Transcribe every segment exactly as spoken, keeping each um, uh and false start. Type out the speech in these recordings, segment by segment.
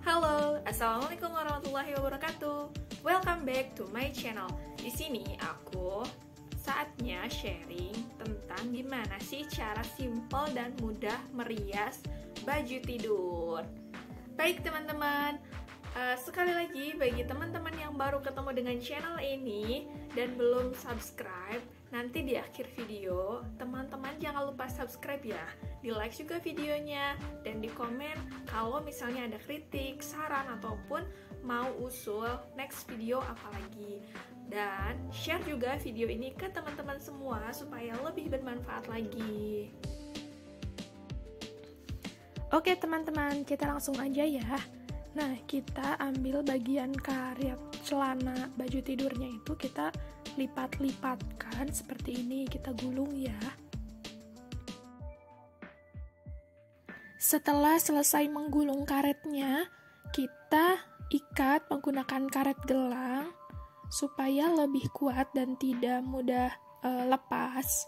Halo, assalamualaikum warahmatullahi wabarakatuh. Welcome back to my channel. Di sini aku saatnya sharing tentang gimana sih cara simple dan mudah merias baju tidur. Baik teman-teman, uh, sekali lagi bagi teman-teman yang baru ketemu dengan channel ini dan belum subscribe, nanti di akhir video teman-teman jangan lupa subscribe ya, di like juga videonya, dan di komen kalau misalnya ada kritik, saran, ataupun mau usul next video apa lagi. Dan share juga video ini ke teman-teman semua supaya lebih bermanfaat lagi. Oke teman-teman, kita langsung aja ya. Nah, kita ambil bagian karet celana baju tidurnya itu kita lipat-lipatkan seperti ini, kita gulung ya. Setelah selesai menggulung karetnya, kita ikat menggunakan karet gelang supaya lebih kuat dan tidak mudah e, lepas.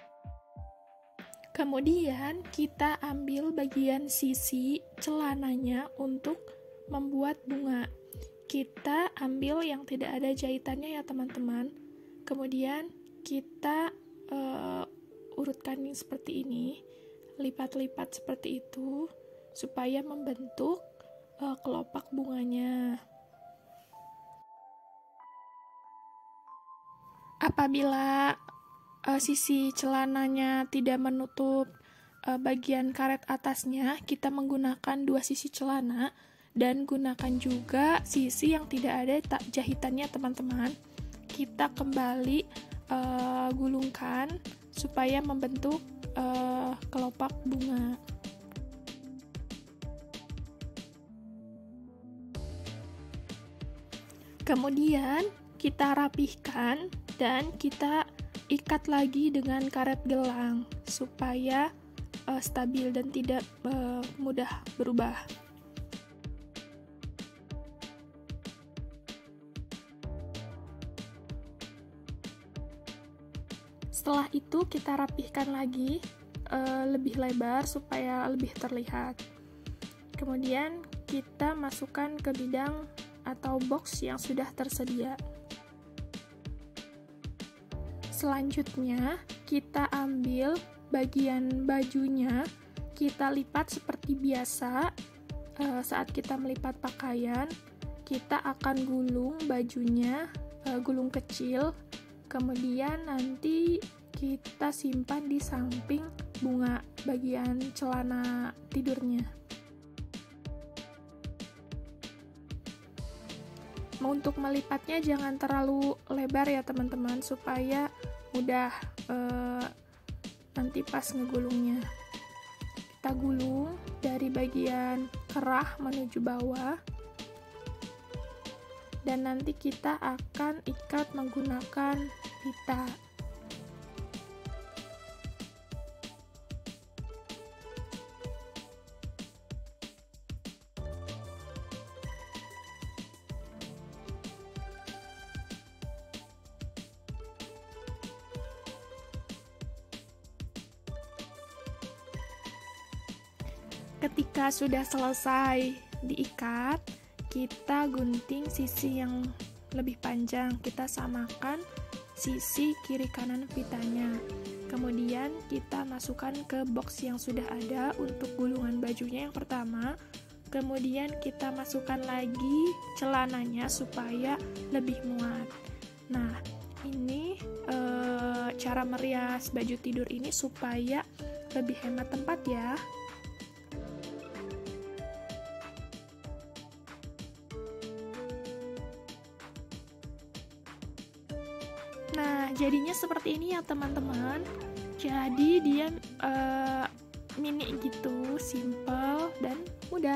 Kemudian kita ambil bagian sisi celananya untuk membuat bunga. Kita ambil yang tidak ada jahitannya ya teman-teman. Kemudian kita uh, urutkan ini seperti ini, lipat-lipat seperti itu supaya membentuk uh, kelopak bunganya. Apabila uh, sisi celananya tidak menutup uh, bagian karet atasnya, kita menggunakan dua sisi celana dan gunakan juga sisi yang tidak ada tak jahitannya teman-teman. Kita kembali uh, gulungkan supaya membentuk uh, kelopak bunga. Kemudian kita rapihkan dan kita ikat lagi dengan karet gelang supaya uh, stabil dan tidak uh, mudah berubah. Setelah itu kita rapihkan lagi e, lebih lebar supaya lebih terlihat. Kemudian kita masukkan ke bidang atau box yang sudah tersedia. Selanjutnya kita ambil bagian bajunya, kita lipat seperti biasa. E, saat kita melipat pakaian, kita akan gulung bajunya, e, gulung kecil. Kemudian nanti kita simpan di samping bunga bagian celana tidurnya. Untuk melipatnya jangan terlalu lebar ya teman-teman, supaya mudah eh, nanti pas ngegulungnya. Kita gulung dari bagian kerah menuju bawah. Dan nanti kita akan ikat menggunakan pita. Ketika sudah selesai diikat, kita gunting sisi yang lebih panjang, kita samakan sisi kiri kanan pitanya. Kemudian kita masukkan ke box yang sudah ada untuk gulungan bajunya yang pertama. Kemudian kita masukkan lagi celananya supaya lebih muat. Nah, ini e, cara merias baju tidur ini supaya lebih hemat tempat ya. Nah, jadinya seperti ini ya teman-teman. Jadi dia uh, mini gitu, simple dan mudah.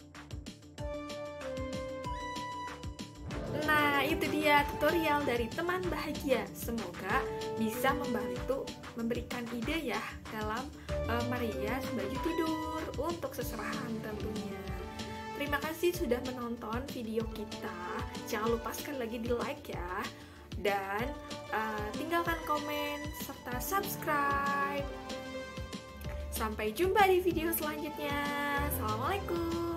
Nah, itu dia tutorial dari teman bahagia. Semoga bisa membantu memberikan ide ya dalam uh, merias baju tidur untuk seserahan tentunya. Terima kasih sudah menonton video kita. Jangan lupa sekali lagi di like ya. Dan uh, tinggalkan komen serta subscribe. Sampai jumpa di video selanjutnya. Assalamualaikum.